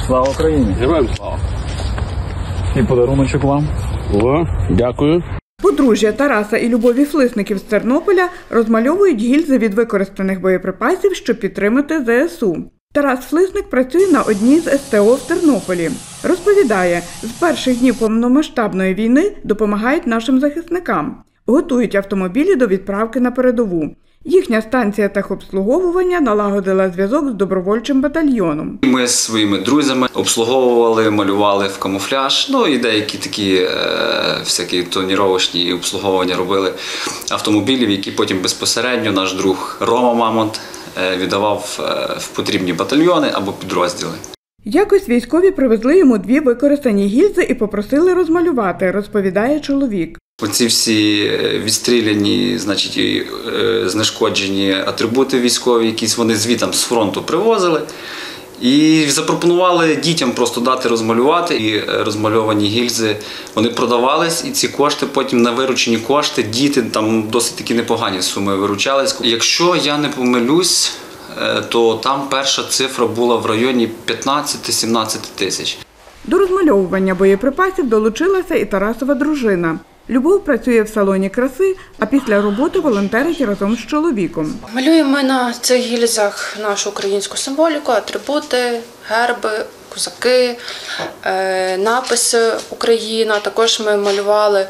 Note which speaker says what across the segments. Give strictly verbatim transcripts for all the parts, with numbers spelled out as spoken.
Speaker 1: Слава Україні!
Speaker 2: Героям слава!
Speaker 1: І подаруночок вам.
Speaker 2: О, дякую.
Speaker 3: Подружжя Тараса і Любові Флисників з Тернополя розмальовують гільзи від використаних боєприпасів, щоб підтримати зе ес у. Тарас Флисник працює на одній з ес те о в Тернополі. Розповідає, з перших днів повномасштабної війни допомагають нашим захисникам. Готують автомобілі до відправки на передову. Їхня станція техобслуговування налагодила зв'язок з добровольчим батальйоном.
Speaker 4: Ми з своїми друзями обслуговували, малювали в камуфляж, ну і деякі такі е, всякі тоніровочні обслуговування робили автомобілів, які потім безпосередньо наш друг Рома Мамонт е, віддавав е, в потрібні батальйони або підрозділи.
Speaker 3: Якось військові привезли йому дві використані гільзи і попросили розмалювати, розповідає чоловік.
Speaker 4: Оці всі відстріляні, значить, знешкоджені атрибути військові, якісь вони звітом з фронту привозили. І запропонували дітям просто дати розмалювати. І розмальовані гільзи, вони продавались, і ці кошти потім на виручені кошти діти, там досить такі непогані суми виручались. Якщо я не помилюсь, то там перша цифра була в районі п'ятнадцять-сімнадцять тисяч.
Speaker 3: До розмальовування боєприпасів долучилася і Тарасова дружина. Любов працює в салоні краси, а після роботи волонтерить разом з чоловіком.
Speaker 5: Малюємо ми на цих гільзах нашу українську символіку, атрибути, герби, козаки, написи «Україна». Також ми малювали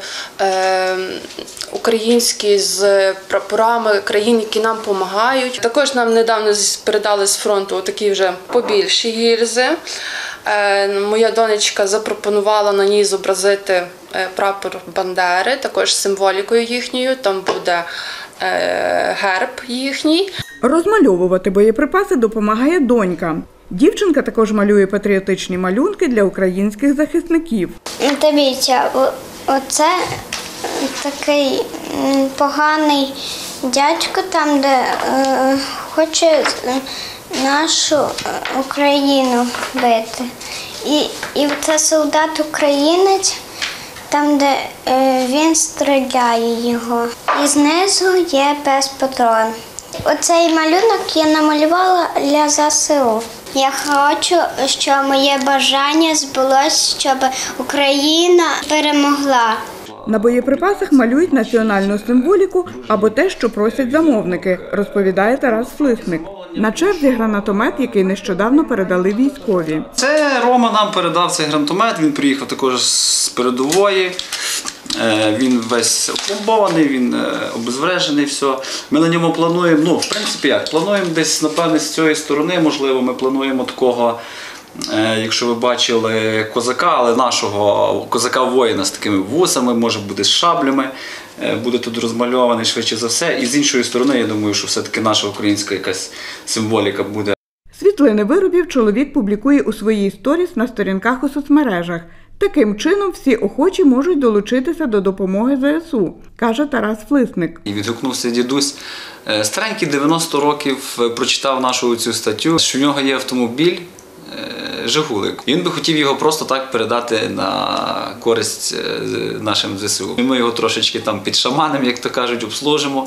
Speaker 5: українські з прапорами країн, які нам допомагають. Також нам недавно передали з фронту такі вже побільші гільзи. Моя донечка запропонувала на ній зобразити прапор Бандери, також символікою їхньою, там буде герб їхній.
Speaker 3: Розмальовувати боєприпаси допомагає донька. Дівчинка також малює патріотичні малюнки для українських захисників.
Speaker 6: Дивіться, оце такий поганий дядько, там, де е, хоче нашу Україну бити. І, і це солдат-українець, там, де е, він стріляє його. І знизу є без патрон. Оцей малюнок я намалювала для зе ес у. Я хочу, щоб моє бажання збулося, щоб Україна перемогла.
Speaker 3: На боєприпасах малюють національну символіку або те, що просять замовники, розповідає Тарас Флисник. На черзі гранатомет, який нещодавно передали військові.
Speaker 4: Це Рома нам передав цей гранатомет, він приїхав також з передової. Він весь опломбований, він обезврежений, все. Ми на ньому плануємо, ну, в принципі, як, плануємо десь, напевне, з цієї сторони, можливо, ми плануємо такого, якщо ви бачили, козака, але нашого козака-воїна з такими вусами, може бути з шаблями, буде тут розмальований швидше за все. І з іншої сторони, я думаю, що все-таки наша українська якась символіка буде.
Speaker 3: Світлини виробів чоловік публікує у своїй сторіс на сторінках у соцмережах. Таким чином всі охочі можуть долучитися до допомоги зе ес у, каже Тарас Флисник.
Speaker 4: І відгукнувся дідусь. Старенький, дев'яносто років, прочитав нашу цю статтю, що в нього є автомобіль «Жигулик». Він би хотів його просто так передати на користь нашим зе ес у. Ми його трошечки там підшаманимо, як то кажуть, обслужимо.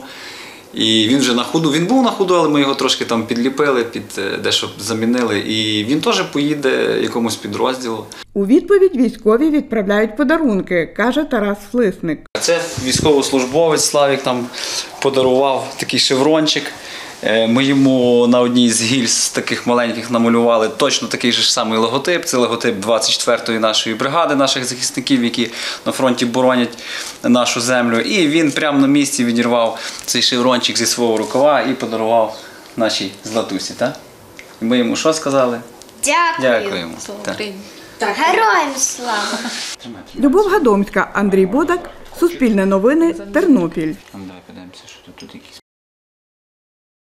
Speaker 4: І він вже на ходу, він був на ходу, але ми його трошки там підліпили, під дещо замінили. І він теж поїде якомусь підрозділу.
Speaker 3: У відповідь військові відправляють подарунки, каже Тарас Флисник.
Speaker 4: Це військовослужбовець Славік там подарував такий шеврончик. Ми йому на одній з гільз таких маленьких намалювали точно такий же самий логотип. Це логотип двадцять четвертої нашої бригади, наших захисників, які на фронті боронять нашу землю. І він прямо на місці відірвав цей шеврончик зі свого рукава і подарував нашій Златусі. Так? І ми йому що сказали?
Speaker 6: Дякую.
Speaker 4: Дякуємо.
Speaker 6: Так. Героям слава!
Speaker 3: Любов Гадомська, Андрій Бодак, Суспільне новини, Тернопіль.
Speaker 4: Давай подивимося, що тут, тут які.